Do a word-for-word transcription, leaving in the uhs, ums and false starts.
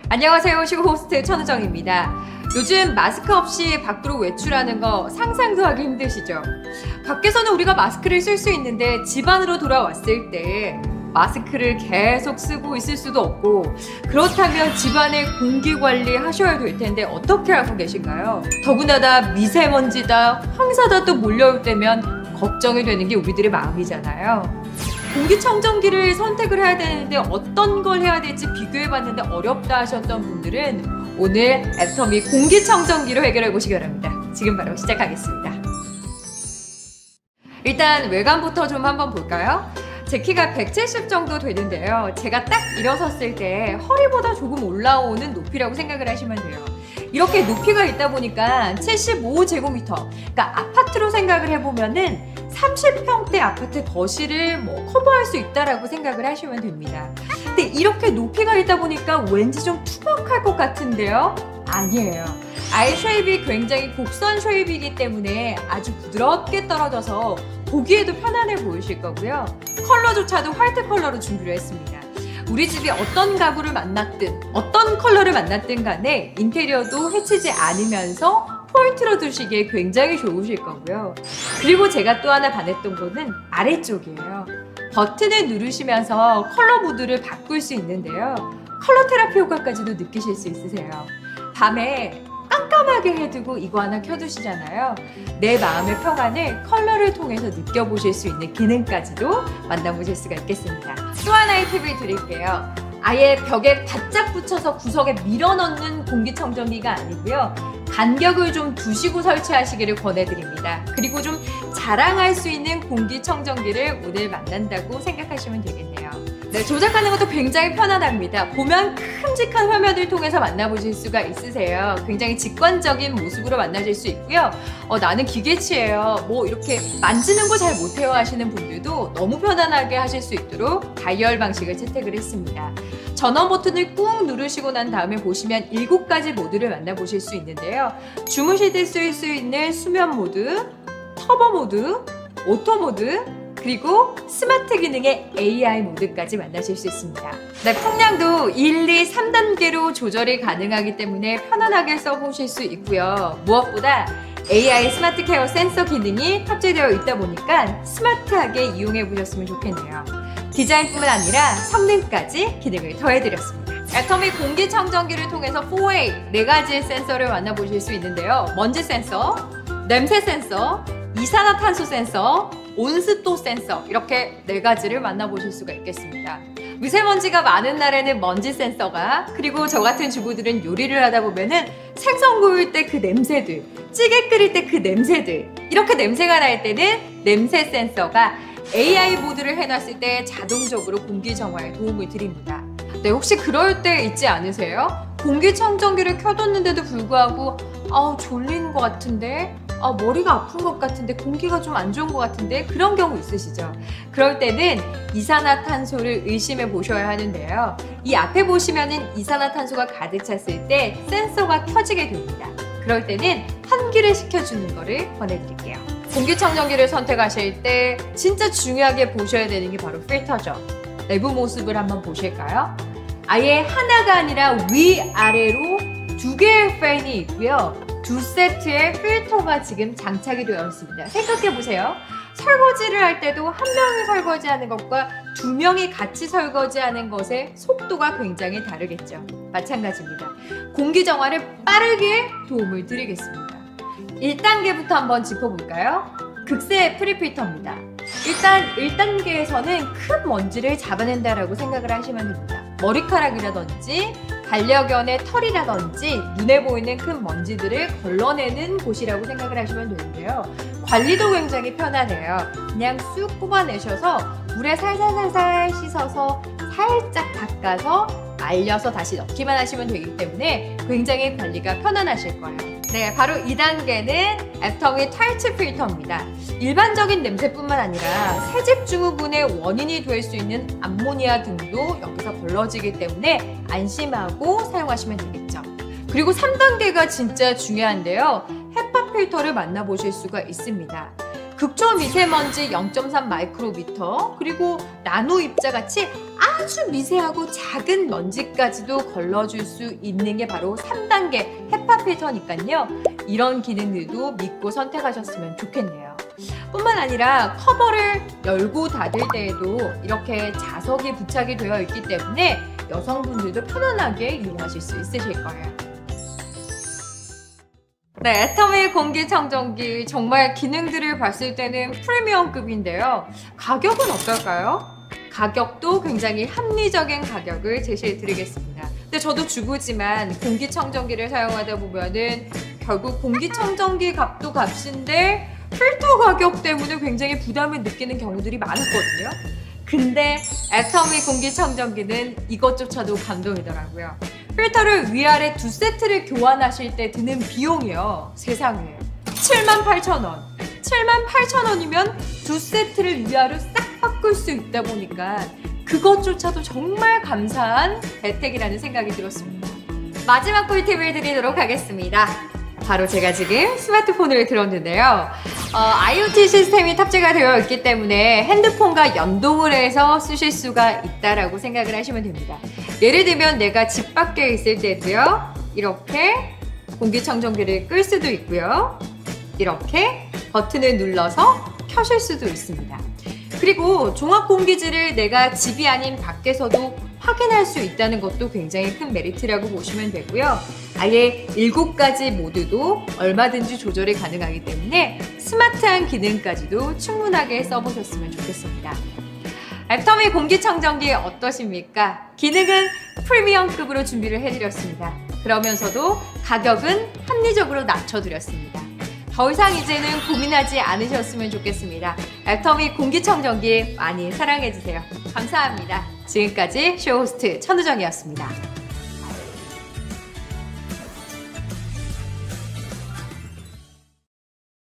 안녕하세요. 시그호스트 천우정입니다. 요즘 마스크 없이 밖으로 외출하는 거 상상도 하기 힘드시죠? 밖에서는 우리가 마스크를 쓸 수 있는데 집 안으로 돌아왔을 때 마스크를 계속 쓰고 있을 수도 없고, 그렇다면 집안의 공기 관리 하셔야 될 텐데 어떻게 하고 계신가요? 더군다나 미세먼지다, 황사다 또 몰려올 때면 걱정이 되는 게 우리들의 마음이잖아요. 공기청정기를 선택을 해야 되는데 어떤 걸 해야 될지 비교해봤는데 어렵다 하셨던 분들은 오늘 애터미 공기청정기로 해결해 보시기 바랍니다. 지금 바로 시작하겠습니다. 일단 외관부터 좀 한번 볼까요? 제 키가 백칠십 정도 되는데요. 제가 딱 일어섰을 때 허리보다 조금 올라오는 높이라고 생각을 하시면 돼요. 이렇게 높이가 있다 보니까 칠십오 제곱미터, 그러니까 아파트로 생각을 해보면은 삼십 평대 아파트 거실을 뭐 커버할 수 있다라고 생각을 하시면 됩니다. 근데 이렇게 높이가 있다 보니까 왠지 좀 투박할 것 같은데요? 아니에요. 아이 쉐입이 굉장히 곡선 쉐입이기 때문에 아주 부드럽게 떨어져서 보기에도 편안해 보이실 거고요. 컬러조차도 화이트 컬러로 준비를 했습니다. 우리 집이 어떤 가구를 만났든 어떤 컬러를 만났든 간에 인테리어도 해치지 않으면서 포인트로 두시기에 굉장히 좋으실 거고요. 그리고 제가 또 하나 반했던 거는 아래쪽이에요. 버튼을 누르시면서 컬러 모드를 바꿀 수 있는데요. 컬러 테라피 효과까지도 느끼실 수 있으세요. 밤에 깜깜하게 해두고 이거 하나 켜두시잖아요. 내 마음의 평안을 컬러를 통해서 느껴보실 수 있는 기능까지도 만나보실 수가 있겠습니다. 또 하나의 팁을 드릴게요. 아예 벽에 바짝 붙여서 구석에 밀어넣는 공기청정기가 아니고요. 간격을 좀 두시고 설치하시기를 권해드립니다. 그리고 좀 자랑할 수 있는 공기청정기를 오늘 만난다고 생각하시면 되겠네요. 네, 조작하는 것도 굉장히 편안합니다. 보면 큼직한 화면을 통해서 만나보실 수가 있으세요. 굉장히 직관적인 모습으로 만나실 수 있고요. 어, 나는 기계치예요. 뭐 이렇게 만지는 거 잘 못해요 하시는 분들도 너무 편안하게 하실 수 있도록 다이얼 방식을 채택을 했습니다. 전원 버튼을 꾹 누르시고 난 다음에 보시면 일곱 가지 모드를 만나보실 수 있는데요. 주무실 때 쓸 수 있는 수면 모드, 터보 모드, 오토 모드, 그리고 스마트 기능의 에이아이 모드까지 만나실 수 있습니다. 네, 풍량도 일, 이, 삼 단계로 조절이 가능하기 때문에 편안하게 써보실 수 있고요. 무엇보다 에이아이 스마트 케어 센서 기능이 탑재되어 있다 보니까 스마트하게 이용해 보셨으면 좋겠네요. 디자인뿐만 아니라 성능까지 기능을 더해드렸습니다. 애터미 공기청정기를 통해서 사 웨이 네 가지의 센서를 만나보실 수 있는데요. 먼지 센서, 냄새 센서, 이산화탄소 센서, 온습도 센서, 이렇게 네 가지를 만나보실 수가 있겠습니다. 미세먼지가 많은 날에는 먼지 센서가, 그리고 저 같은 주부들은 요리를 하다 보면은 생선 구울 때 그 냄새들, 찌개 끓일 때 그 냄새들, 이렇게 냄새가 날 때는 냄새 센서가 에이아이 모드를 해놨을 때 자동적으로 공기 정화에 도움을 드립니다. 네, 혹시 그럴 때 있지 않으세요? 공기청정기를 켜뒀는데도 불구하고 아, 졸리는 것 같은데, 아, 머리가 아픈 것 같은데, 공기가 좀 안 좋은 것 같은데, 그런 경우 있으시죠? 그럴 때는 이산화탄소를 의심해 보셔야 하는데요. 이 앞에 보시면은 이산화탄소가 가득 찼을 때 센서가 켜지게 됩니다. 그럴 때는 환기를 시켜주는 거를 권해드릴게요. 공기청정기를 선택하실 때 진짜 중요하게 보셔야 되는 게 바로 필터죠. 내부 모습을 한번 보실까요? 아예 하나가 아니라 위아래로 두 개의 팬이 있고요. 두 세트의 필터가 지금 장착이 되어 있습니다. 생각해보세요. 설거지를 할 때도 한 명이 설거지하는 것과 두 명이 같이 설거지하는 것의 속도가 굉장히 다르겠죠. 마찬가지입니다. 공기 정화를 빠르게 도움을 드리겠습니다. 일 단계부터 한번 짚어볼까요? 극세 프리필터입니다. 일단 일 단계에서는 큰 먼지를 잡아낸다라고 생각을 하시면 됩니다. 머리카락이라든지 반려견의 털이라든지 눈에 보이는 큰 먼지들을 걸러내는 곳이라고 생각을 하시면 되는데요. 관리도 굉장히 편하네요. 그냥 쑥 뽑아내셔서 물에 살살살살 씻어서 살짝 닦아서 말려서 다시 넣기만 하시면 되기 때문에 굉장히 관리가 편안하실 거예요. 네, 바로 이 단계는 애터미 탈취 필터입니다. 일반적인 냄새뿐만 아니라 새집 증후군의 원인이 될 수 있는 암모니아 등도 여기서 걸러지기 때문에 안심하고 사용하시면 되겠죠. 그리고 삼 단계가 진짜 중요한데요. 헤파 필터를 만나보실 수가 있습니다. 극초미세먼지 영 점 삼 마이크로미터, 그리고 나노 입자 같이 아주 미세하고 작은 먼지까지도 걸러줄 수 있는 게 바로 삼 단계 헤파 필터니까요. 이런 기능들도 믿고 선택하셨으면 좋겠네요. 뿐만 아니라 커버를 열고 닫을 때에도 이렇게 자석이 부착이 되어 있기 때문에 여성분들도 편안하게 이용하실 수 있으실 거예요. 네, 애터미 공기청정기 정말 기능들을 봤을 때는 프리미엄급인데요. 가격은 어떨까요? 가격도 굉장히 합리적인 가격을 제시해 드리겠습니다. 근데 저도 주부지만 공기청정기를 사용하다 보면은 결국 공기청정기 값도 값인데 필터 가격 때문에 굉장히 부담을 느끼는 경우들이 많았거든요. 근데 애터미 공기청정기는 이것조차도 감동이더라고요. 필터를 위아래 두 세트를 교환하실 때 드는 비용이요. 세상에 칠만 팔천 원. 칠만 팔천 원이면 두 세트를 위아래 싹 바꿀 수 있다 보니까 그것조차도 정말 감사한 혜택이라는 생각이 들었습니다. 마지막 꿀팁을 드리도록 하겠습니다. 바로 제가 지금 스마트폰을 들었는데요. 어, 아이오티 시스템이 탑재가 되어 있기 때문에 핸드폰과 연동을 해서 쓰실 수가 있다라고 생각을 하시면 됩니다. 예를 들면 내가 집 밖에 있을 때도요. 이렇게 공기청정기를 끌 수도 있고요. 이렇게 버튼을 눌러서 켜실 수도 있습니다. 그리고 종합공기질을 내가 집이 아닌 밖에서도 확인할 수 있다는 것도 굉장히 큰 메리트라고 보시면 되고요. 아예 일곱 가지 모드도 얼마든지 조절이 가능하기 때문에 스마트한 기능까지도 충분하게 써보셨으면 좋겠습니다. 애터미 공기청정기 어떠십니까? 기능은 프리미엄급으로 준비를 해드렸습니다. 그러면서도 가격은 합리적으로 낮춰드렸습니다. 더 이상 이제는 고민하지 않으셨으면 좋겠습니다. 애터미 공기청정기 많이 사랑해주세요. 감사합니다. 지금까지 쇼호스트 천우정이었습니다.